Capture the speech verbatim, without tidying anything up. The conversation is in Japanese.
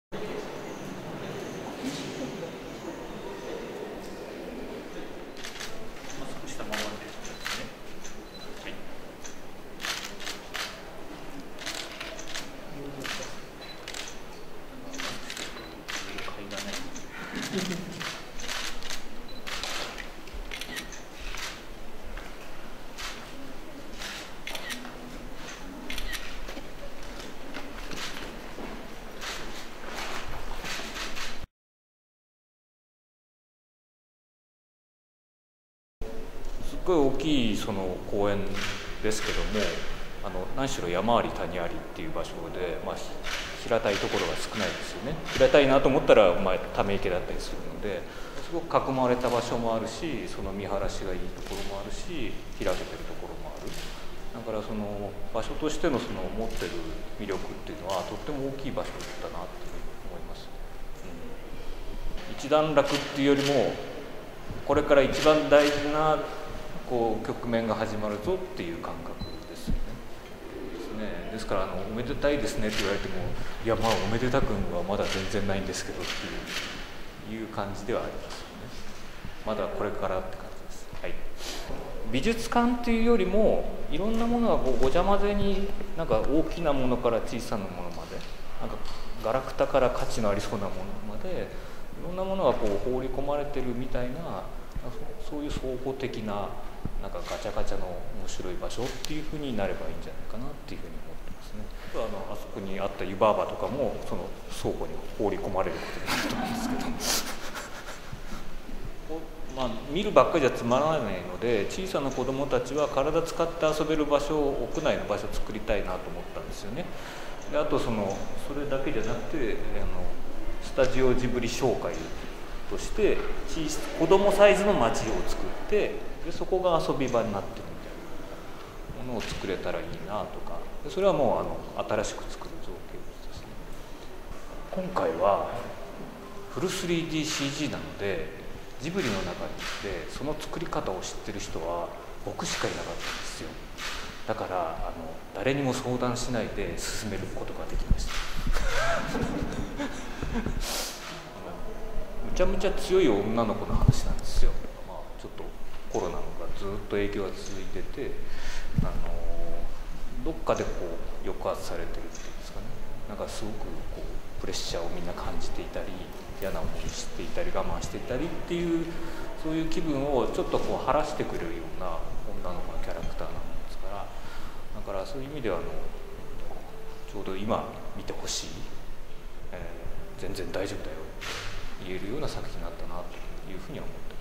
すっごい大きいその公園ですけども、あの何しろ山あり谷ありっていう場所で、まあ、平たいところが少ないですよね。平たいなと思ったら、まあ、ため池だったりするのですごく囲まれた場所もあるし、その見晴らしがいいところもあるし、開けてるところもある。だからその場所としてのその持ってる魅力っていうのはとっても大きい場所だなっていうふうに思います。うん、一段落っていうよりもこれから一番大事なこう局面が始まるぞっていう感覚ですよね。ですね。ですからあのおめでたいですねって言われても、いやまあおめでたくはまだ全然ないんですけどっていういう感じではありますよね。まだこれからって感じです。はい。美術館っていうよりもいろんなものがこうごちゃ混ぜに、なんか大きなものから小さなものまで、なんかガラクタから価値のありそうなものまで、いろんなものがこう放り込まれてるみたいな、そういう総合的ななんかガチャガチャの面白い場所っていうふうになればいいんじゃないかなっていうふうに思ってますね。あのあそこにあった湯婆婆とかもその倉庫に放り込まれることになると思うんですけどまあ、見るばっかりじゃつまらないので、小さな子どもたちは体使って遊べる場所を、屋内の場所を作りたいなと思ったんですよね。であとそのそれだけじゃなくて、あのスタジオジブリ紹介として小さ子どもサイズの街を作って、でそこが遊び場になってるみたいなものを作れたらいいなとか、でそれはもうあの新しく作る造形物ですね。今回はフル スリーディーシージー なので、ジブリの中でその作り方を知ってる人は僕しかいなかったんですよ。だからあの誰にも相談しないで進めることができましたむちゃむちゃ強い女の子の話なんですよ。まあ、ちょっとコロナがずっと影響が続いてて、あのどっかでこう抑圧されてるっていうんですかね。なんかすごくこうプレッシャーをみんな感じていたり、嫌な思いしていたり我慢していたりっていう、そういう気分をちょっとこう晴らしてくれるような女の子のキャラクターなんですから、だからそういう意味ではあのちょうど今見てほしい、えー、全然大丈夫だよって言えるような作品になったなというふうには思ってます。